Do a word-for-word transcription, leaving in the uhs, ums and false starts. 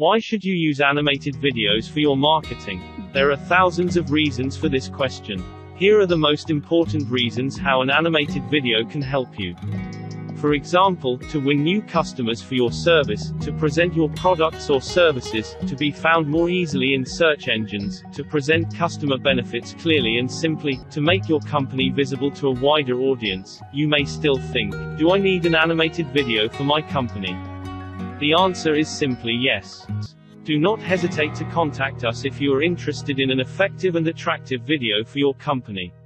Why should you use animated videos for your marketing? There are thousands of reasons for this question. Here are the most important reasons how an animated video can help you. For example, to win new customers for your service, to present your products or services, to be found more easily in search engines, to present customer benefits clearly and simply, to make your company visible to a wider audience. You may still think, do I need an animated video for my company? The answer is simply yes. Do not hesitate to contact us if you are interested in an effective and attractive video for your company.